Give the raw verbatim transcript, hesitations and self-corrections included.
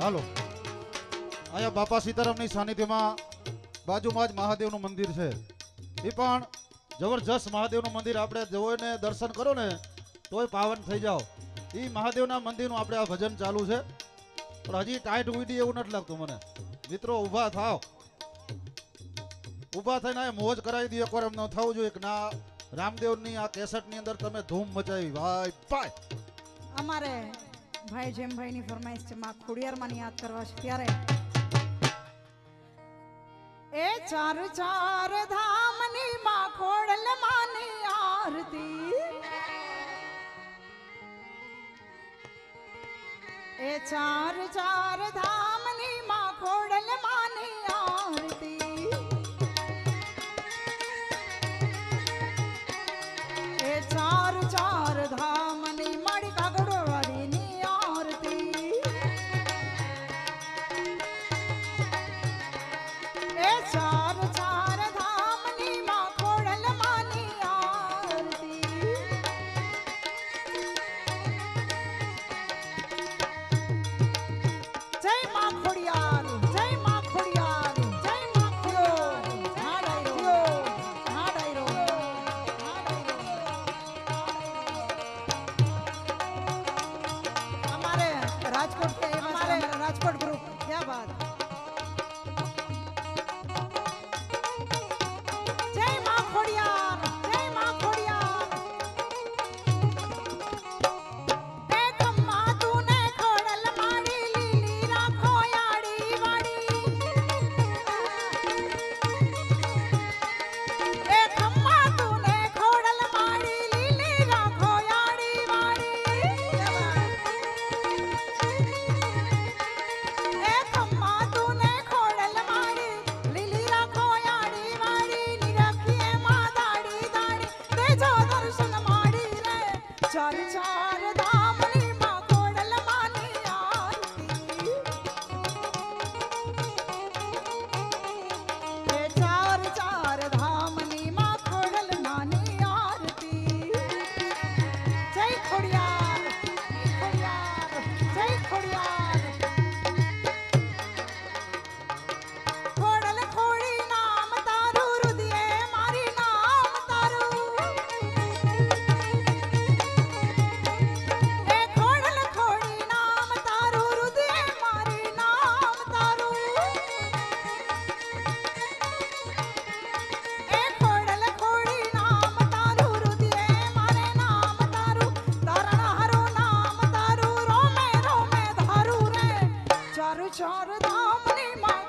હાલો અહીંયા બાપા સીતારામની સાનિધ્યમાં બાજુમાં જ મહાદેવનું મંદિર છે. એ પણ જબરજસ્ત મહાદેવનું મંદિર. આપણે જોઈને દર્શન કરો ને તોય પાવન થઈ જાઓ. એ મહાદેવના મંદિરનું આપણે આ ભજન ચાલુ છે, પણ હજી ટાઈટ ઉડી એવું નથી લાગતું મને. મિત્રો ઊભા થાવ, ઊભા થઈને આ મોજ કરાવી દઈએ. એકવાર એમ ન થવું જોઈએ કે ના રામદેવની આ કેસેટની અંદર તમે ધૂમ મચાવી. ભાઈ ભાઈ અમારે ભાઈ જેમભાઈ ની ફરમાઈશ છે માં ખોડિયારમાં ની યાદ કરવા છે ત્યારે એ ચાર ચાર ધામની માં ખોડલ માની આરતી, એ ચાર ચાર ધામની માં ખોડલ માની આરતી, એ ચાર ચાર ધામની માડી કાગડો વાળીની આરતી, એ ચાર ચાર ધામની માં ખોડલ માની આરતી. જય માં ખોડિયાર, જય માં ખોડિયાર, જય માં ખોડિયાર. હા ડાયરો, હા ડાયરો, હા ડાયરો. हमारे राजकोट के हमारे राजकोट ग्रुप क्या बात. जय मां खोडियार, जय मां खोडियार. ए खम्मा तूने खोडल माड़ी लीली राखो याड़ी वाड़ी, ए खम्मा तूने खोडल माड़ी लीली राखो याड़ी वाड़ी, ए खम्मा तूने खोडल माड़ी लीली राखो याड़ी वाड़ी, निरखिए मां दाड़ी दाड़ी तेजो दर्शन माड़ी रे. चार चार धामनी मां खोडल मानी आरती, ए चार चार धामनी मां खोडल मानी आरती. जय खोडियार, खोडियार, जय खोडियार. खोडल खोड़ी नाम तारू रुदिए मारी नाम तारू, ए खोडल खोड़ी नाम तारू रुदिए मारी नाम तारू, ए खोडल खोड़ी नाम तारू रुदिए मारे नाम तारू, तारण हरो नाम तारू रोमे रोमे धारू रे. चारू चार धामनी मां